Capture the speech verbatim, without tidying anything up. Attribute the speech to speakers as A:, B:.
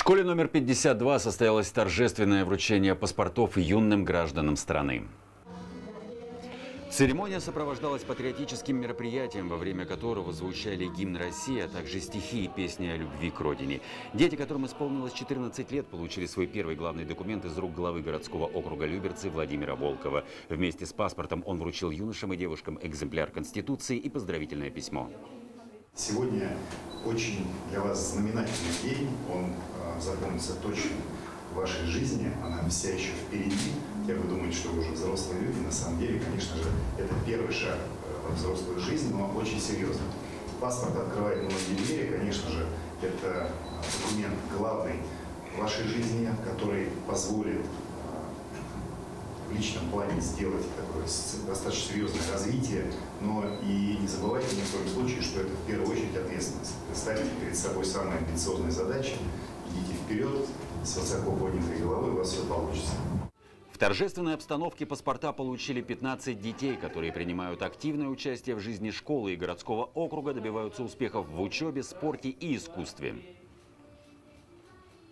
A: школе номер пятьдесят два состоялось торжественное вручение паспортов юным гражданам страны. Церемония сопровождалась патриотическим мероприятием, во время которого звучали гимн России, а также стихи и песни о любви к родине. Дети, которым исполнилось четырнадцать лет, получили свой первый главный документ из рук главы городского округа Люберцы Владимира Волкова. Вместе с паспортом он вручил юношам и девушкам экземпляр Конституции и поздравительное письмо.
B: Сегодня очень для вас знаменательный день, он э, запомнится точно в вашей жизни, она вся еще впереди. Я вы думаете, что вы уже взрослые люди, на самом деле, конечно же, это первый шаг во взрослую жизнь, но очень серьезно. Паспорт открывает многие двери, конечно же, это документ главный в вашей жизни, который позволит в личном плане сделать такое достаточно серьезное развитие, но и не забывайте ни в коем случае, что это в первую очередь ответственность. Ставьте перед собой самые амбициозные задачи, идите вперед с высоко поднятой головой, у вас все получится.
A: В торжественной обстановке паспорта получили пятнадцать детей, которые принимают активное участие в жизни школы и городского округа, добиваются успехов в учебе, спорте и искусстве.